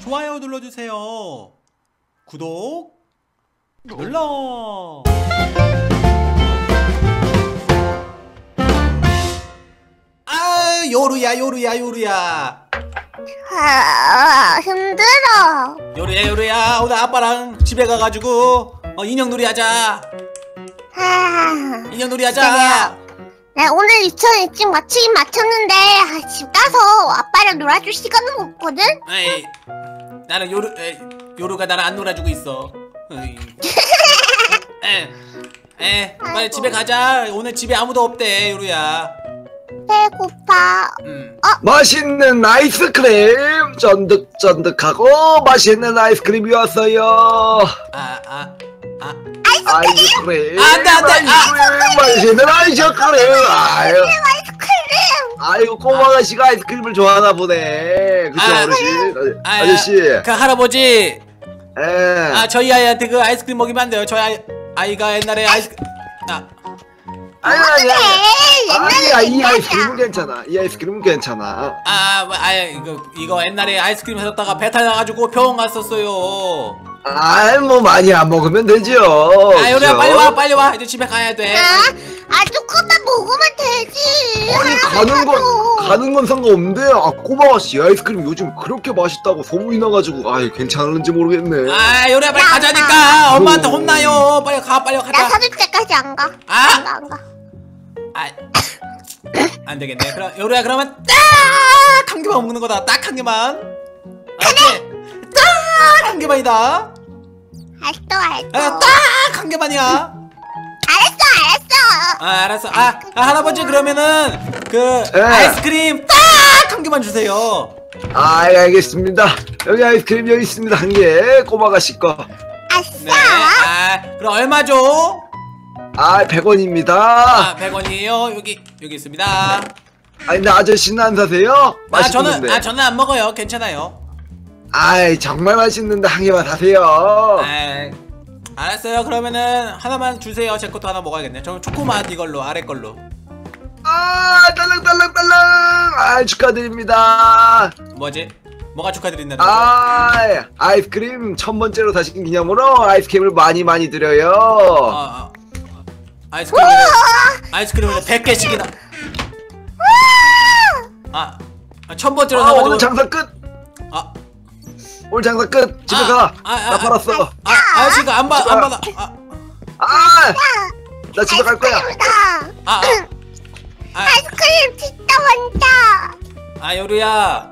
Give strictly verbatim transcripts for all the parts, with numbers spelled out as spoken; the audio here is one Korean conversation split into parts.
좋아요 눌러주세요. 구독 눌러. 아, 요루야 요루야 요루야. 아, 힘들어. 요루야 요루야, 오늘 아빠랑 집에 가가지고 어, 인형놀이 하자. 아, 인형놀이 하자. 네, 오늘 유치원 일찍 마치긴 마쳤는데 아, 집 가서 아빠랑 놀아줄 시간은 없거든? 에이, 나는 요루, 에이, 요루가 나를 안 놀아주고 있어. 에이. 에, 에, 빨리 아이고. 집에 가자. 오늘 집에 아무도 없대, 요루야. 배고파. 음. 어? 맛있는 아이스크림 쫀득쫀득하고 맛있는 아이스크림이 왔어요. 아, 아, 아. 아이스크림 안 돼, 안 돼. 아이스크림 맛있는 아이스크림. 아유, 아이스크림! 아이고 꼬마 아저씨가 아이스크림을 좋아하나 보네. 그쵸 아, 어르신? 아, 아저씨. 그 할아버지. 예. 아, 저희 아이한테 그 아이스크림 먹이면 안 돼요. 저희 아이, 아이가 옛날에 아이스크림. 아, 아니 아니 아니. 옛날에 아니야, 이 옛날이야. 아이스크림은 괜찮아. 이 아이스크림은 괜찮아. 아, 뭐, 아, 이거, 이거 옛날에 아이스크림 사줬다가 배탈 나가지고 병원 갔었어요. 아이 뭐 많이 안 먹으면 되죠. 아, 요리야, 빨리 와, 빨리 와. 이제 집에 가야 돼. 아, 아, 조금만 먹으면 되지. 아니 가는 건 가는 건 상관없는데 아 꼬마 아저씨 아이스크림 요즘 그렇게 맛있다고 소문이 나가지고 아 괜찮은지 모르겠네. 아, 요리야, 빨리 야, 가자니까. 엄마한테 오. 혼나요. 빨리 가, 빨리 나 가자. 사줄 때까지 안 가. 아! 안 가, 안 가. 아, 안 되겠네. 그럼 요리야, 그러면 딱 한 개만 먹는 거다. 딱 한 개만. 알았지? 딱 한 개만이다. 알았어, 알았어. 아, 딱 한 개만이야. 알았어, 알았어. 아, 알았어. 아, 아, 할아버지 그러면은 그 네. 아이스크림 딱 한 개만 주세요. 아 알겠습니다. 여기 아이스크림 여기 있습니다 한 개. 꼬마 아저씨 거. 아싸. 네. 아, 그럼 얼마죠? 아 백 원입니다. 아, 백 원이에요. 여기 여기 있습니다. 아니 근데 아저씨는 안 사세요? 아, 저는 맛있는데. 아, 저는 안 먹어요. 괜찮아요. 아이 정말 맛있는데 한 개만 사세요. 아, 알았어요. 그러면은 하나만 주세요. 제 것도 하나 먹어야겠네. 저는 초코맛 이걸로 아래 걸로. 아 딸랑딸랑딸랑. 아 축하드립니다. 뭐지? 뭐가 축하드린다는 거죠? 아 아이스크림 천 번째로 사신 기념으로 아이스크림을 많이 많이 드려요. 아, 아, 아이스크림을 아이스크림을 백 개씩이나. 아, 아, 천 번째로 아, 사가지고. 오늘 장사 끝. 아, 오늘 장사 끝. 집에 아, 가. 아, 아, 나 아, 팔았어. 아, 아저씨가 안 받, 안 받아. 아, 아, 나 집에 갈 거야. 아이스크림이다. 아, 아, 아이스크림 진짜 많다. 아, 요리야,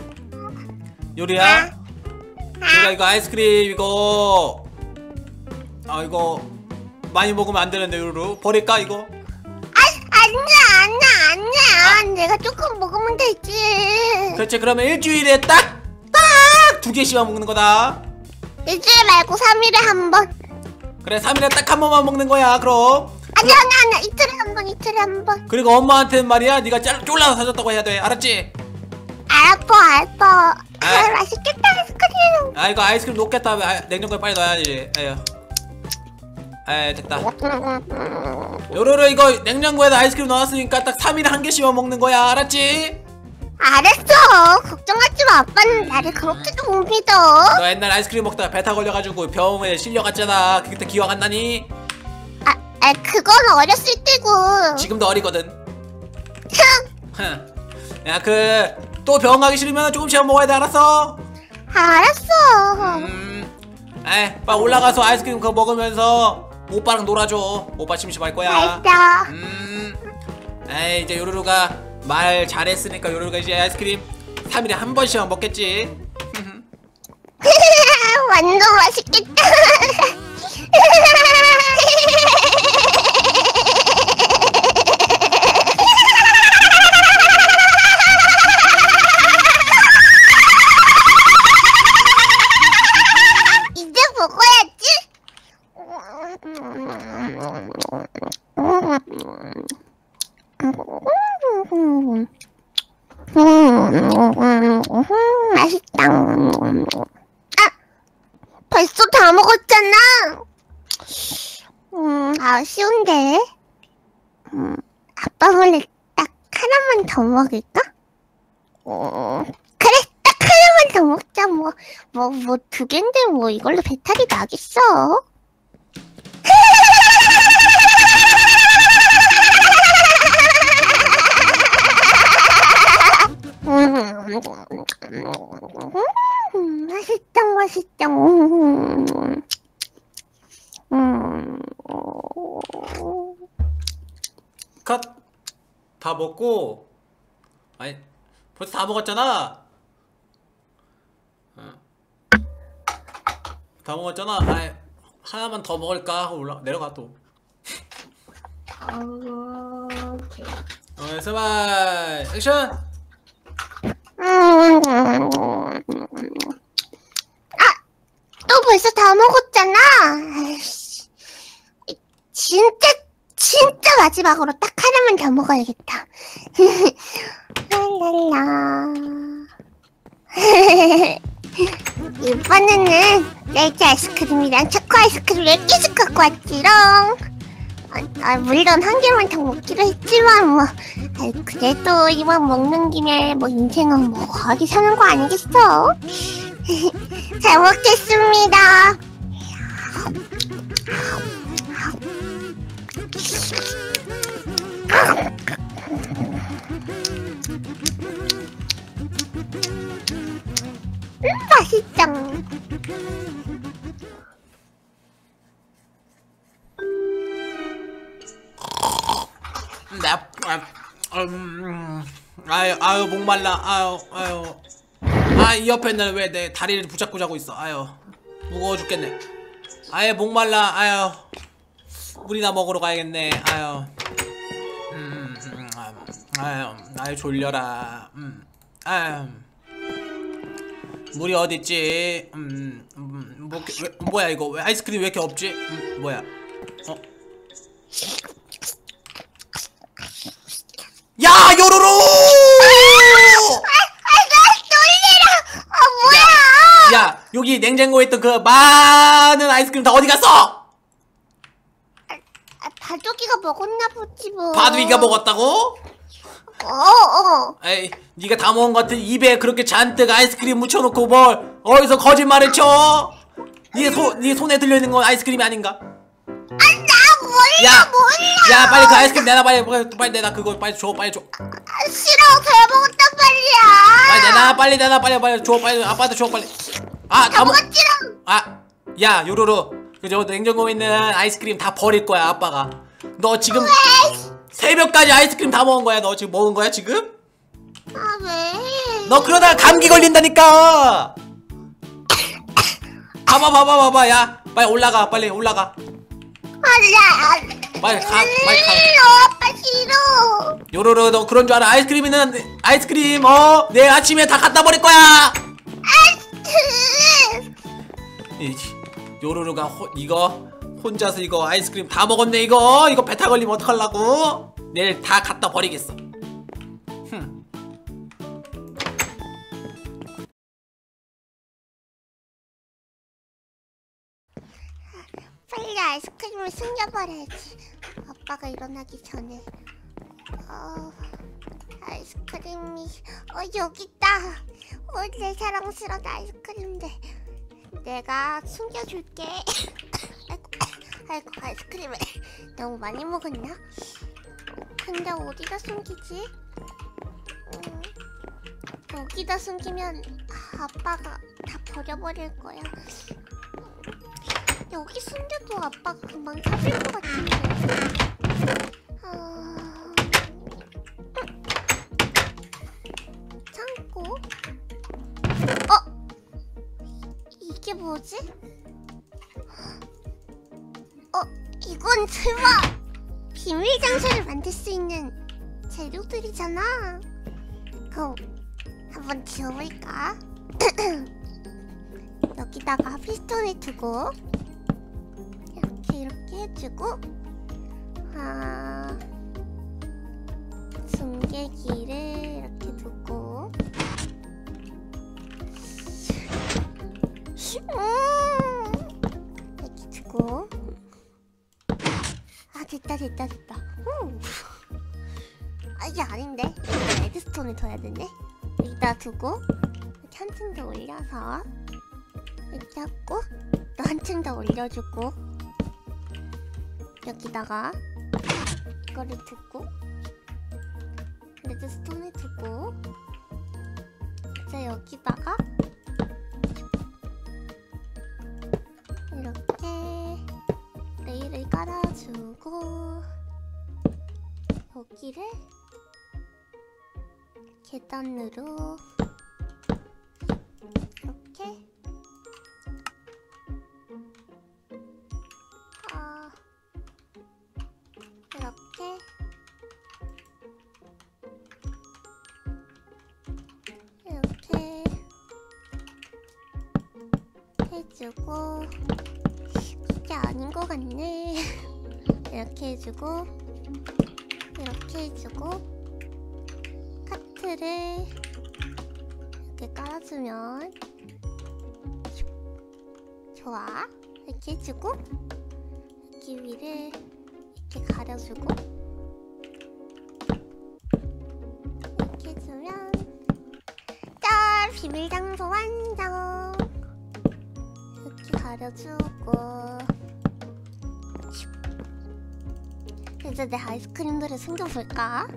요리야, 요리야, 이거 아이스크림 이거, 아, 이거 많이 먹으면 안 되는데 요루 버릴까 이거? 아, 아니야, 아니야, 아니야. 내가 조금 먹으면 되지. 그렇지. 그러면 일주일에 딱, 딱 두 개씩만 먹는 거다. 일주일 말고 삼 일에 한 번. 그래, 삼 일에 딱 한 번만 먹는 거야. 그럼. 아니야, 아니야, 아니야. 이틀에 한 번, 이틀에 한 번. 그리고 엄마한테는 말이야, 네가 짤 쫄라서 사줬다고 해야 돼. 알았지? 알았어, 알았어. 아, 아. 맛있겠다, 아이스크림. 아, 이거 아이스크림 녹겠다. 아, 냉장고에 빨리 넣어야지. 에휴. 에, 됐다. 요로로 이거 냉장고에다 아이스크림 넣었으니까 딱 삼 일에 한 개씩만 먹는 거야. 알았지? 알았어. 걱정하지 마. 아빠는 나를 그렇게도 못 믿어. 너 옛날 아이스크림 먹다가 배타 걸려가지고 병원에 실려갔잖아. 그때 기억 안 나니? 아, 아, 그건 어렸을 때고. 지금도 어리거든. 흥. 야, 그 또 병원 가기 싫으면 조금씩만 먹어야 돼. 알았어? 알았어. 음. 에이, 빨리 올라가서 아이스크림 그거 먹으면서 오빠랑 놀아줘. 오빠 심심할 거야. 알았어. 음. 에이, 이제 요루루가 말 잘했으니까 요루루가 이제 아이스크림 삼 일에 한 번씩만 먹겠지. 완전 맛있겠다. 이제 먹어야지. 맛있다. 아, 벌써 다 먹었잖아. 음, 아쉬운데. 음, 아빠 몰래 딱 하나만 더 먹을까? 음, 그래, 딱 하나만 그냥 먹자. 뭐 뭐 뭐 두 갠데 뭐 이걸로 배탈이 나겠어? 음, 음, 맛있다, 맛있다. 음, 음. 컷! 다 먹고 아니 벌써 다 먹었잖아. 어. 다 먹었잖아. 아이, 하나만 더 먹을까 하고 올라 내려가 또. 어, 스마일 액션. 아, 또 벌써 다 먹었잖아. 아이씨. 진짜 진짜 마지막으로 딱 하나만 더 먹어야겠다. 랄랄라. 이번에는 딸기 아이스크림이랑 초코 아이스크림 네 개씩 갖고 왔지롱. 아, 아, 물론 한 개만 더 먹기로 했지만 뭐 아이, 그래도 이왕 먹는 김에 뭐 인생은 뭐 거하게 사는 거 아니겠어? 잘 먹겠습니다. 음, 맛있다. 나, 아, 음, 아유, 아유, 목말라, 아유, 아유. 아, 이 옆에는 왜 내 다리를 붙잡고 자고 있어, 아유. 무거워 죽겠네. 아유, 목말라, 아유. 물이나 먹으러 가야겠네, 아유. 음, 음, 아유, 아유, 졸려라. 음, 아유. 물이 어딨지? 음, 음, 뭐, 왜, 뭐야, 이거? 왜 아이스크림 왜 이렇게 없지? 음, 뭐야? 어? 야, 요로로! 아, 뭐야? 야, 여기 냉장고에 있던 그 많은 아이스크림 다 어디 갔어? 아, 바둑이가 먹었나 보지 뭐. 바두이가 먹었다고? 어, 어. 에이, 네가 다 먹은 것 같은 입에 그렇게 잔뜩 아이스크림 묻혀놓고 뭘 어디서 거짓말을 쳐? 네, 소, 네 손에 들려있는 건 아이스크림이 아닌가? 아, 나 몰라, 야, 몰라. 야, 빨리 그 아이스크림 내놔, 빨리, 빨리, 빨리 내놔, 그거 빨리 줘, 빨리 줘. 아, 싫어, 잘 먹었단 말이야. 빨리 내놔, 빨리 내놔, 빨리, 빨리 줘, 빨리, 아빠한테 줘, 빨리. 아, 다 다 먹. 먹었지롱. 아, 야, 요로로, 그저 냉장고에 있는 아이스크림 다 버릴 거야, 아빠가. 너 지금 새벽까지 아이스크림 다 먹은 거야, 너 지금 먹은 거야, 지금? 아, 왜? 너 그러다가 감기 걸린다니까. 봐봐, 봐봐, 봐봐, 야, 빨리 올라가, 빨리 올라가. 아, 빨리 가, 빨리 가. 싫어, 아빠 싫어. 요로로, 너 그런 줄 알아? 아이스크림은 아이스크림, 어, 내일 아침에 다 갖다 버릴 거야. 아이스. 이, 요로로가 호, 이거 혼자서 이거 아이스크림 다 먹었네. 이거 이거 배탈 걸리면 어떡하려고? 내일 다 갖다 버리겠어. 흠. 빨리 아이스크림을 숨겨버려야지. 아빠가 일어나기 전에. 어, 아이스크림이 어 여기 있다. 어, 내 사랑스러운 아이스크림들. 내가 숨겨줄게. 아이고, 아이고 아이스크림을 너무 많이 먹었나? 근데 어디다 숨기지? 음, 여기다 숨기면 아빠가 다 버려버릴 거야. 여기 숨겨도 아빠가 금방 찾을 것 같은데. 어... 창고? 어? 이게 뭐지? 어? 이건 설마 비밀 장소를 만들 수 있는 재료들이잖아. 그럼 한번 지워볼까? 여기다가 피스톤을 두고 이렇게 이렇게 해주고, 아, 숨개기를 이렇게 두고, 음, 이렇게 두고, 아 됐다 됐다 됐다. 음. 아 이게 아닌데, 레드스톤을 둬야 되네. 여기다 두고 이렇게 이렇게 한 층 더 올려서 이렇게 하고 또 한 층 더 올려주고 여기다가 이거를 두고 레드스톤을 두고 이제 여기다가 이렇게 레일을 깔아주고 여기를 계단으로 이렇게 아 이렇게 이렇게 해주고 이게 아닌 것 같네. 이렇게 해주고 이렇게 해주고 카트를 이렇게 깔아주면 좋아. 이렇게 해주고 여기 위를 이렇게 가려주고 이렇게 해주면 짠! 비밀장소 완성! 이렇게 가려주고 이제 내 아이스크림들을 숨겨볼까?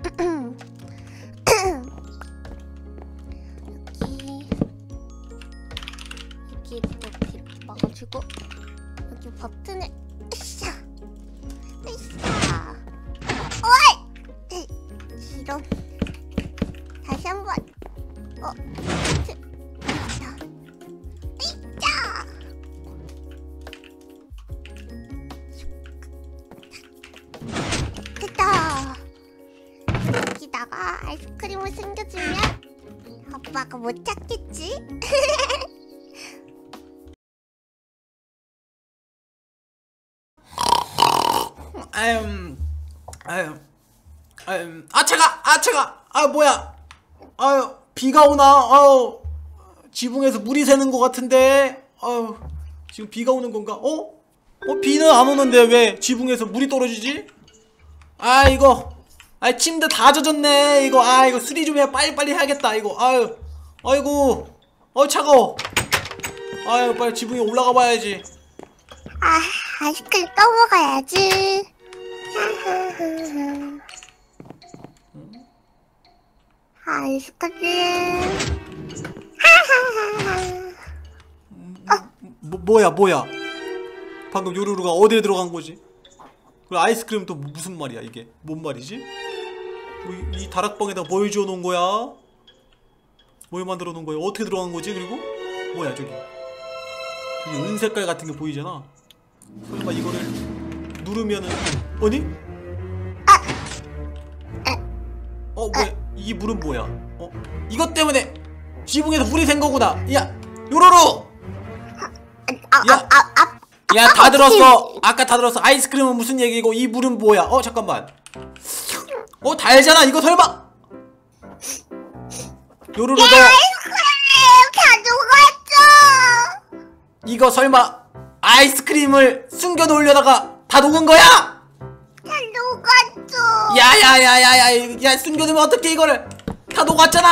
여기 여기 이렇게 막아주고 여기 버튼을 으쌰 으쌰 어이! 이런 다시 한번 어 됐다 으쌰 됐다. 여기다가 아이스크림을 숨겨주면 아빠가 못 찾겠지? 아유, 아유, 아유, 아 차가, 아 차가, 아 뭐야, 아유 비가 오나, 아유 지붕에서 물이 새는 것 같은데, 아유 지금 비가 오는 건가? 어? 어 비는 안 오는데 왜 지붕에서 물이 떨어지지? 아 이거, 아 침대 다 젖었네 이거. 아 이거 수리 좀 해, 빨리 빨리 해야겠다 이거. 아유, 아이고, 어 차가워. 아유 빨리 지붕에 올라가 봐야지. 아, 아이스크림 떠먹어야지. 아이스크림. 뭐, 뭐야 뭐야 방금 요루루가 어디에 들어간 거지? 그리고 아이스크림 또 무슨 말이야 이게? 뭔 말이지? 뭐, 이, 이 다락방에다 뭘 지어 놓은 거야? 뭘 만들어 놓은 거야? 어떻게 들어간 거지? 그리고 뭐야 저기 저기 은색깔 같은 게 보이잖아. 설마 이거를 누르면은 아니? 어 뭐야 이 물은 뭐야? 어 이것 때문에 지붕에서 물이 샌 거구나. 야 요루루! 야, 아, 아, 야, 다 들었어. 아까 다 들었어. 아이스크림은 무슨 얘기고 이 물은 뭐야? 어, 잠깐만. 어, 달잖아. 이거 설마? 요루루 너 아이스크림 다 녹았어. 이거 설마 아이스크림을 숨겨 놓으려다가 다 녹은 거야? 다 녹았어. 야야야야야, 야 숨겨 놓으면 어떡해 이거를? 다 녹았잖아.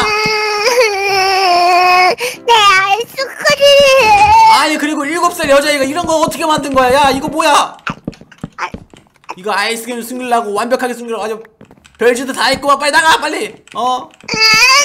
내 아이스크림. 아니 그리고 일곱 살 여자애가 이런 거 어떻게 만든 거야? 야 이거 뭐야? 이거 아이스크림 숨기려고 완벽하게 숨기려고 아주 별짓도 다 했구만. 빨리 나가 빨리. 어? 내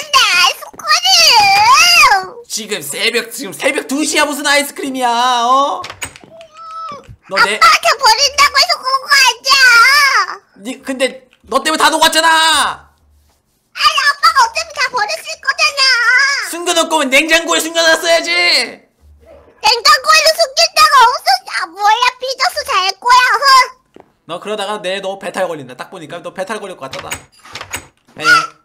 아이스크림. 지금 새벽 지금 새벽 두 시야 무슨 아이스크림이야? 어? 너 내 아빠한테 버린다고 해서 그런 거 아니야. 니 근데 너 때문에 다 녹았잖아. 아니 아빠가 어차피 다 버렸을 거잖아. 숨겨놓을 거면 냉장고에 숨겨놨어야지. 냉장고에는 숨길 데가 없어. 아 뭐야 삐져서 잘 거야. 흥. 너 그러다가 내 너 배탈 걸린다. 딱 보니까 너 배탈 걸릴 것 같다. 나. 에.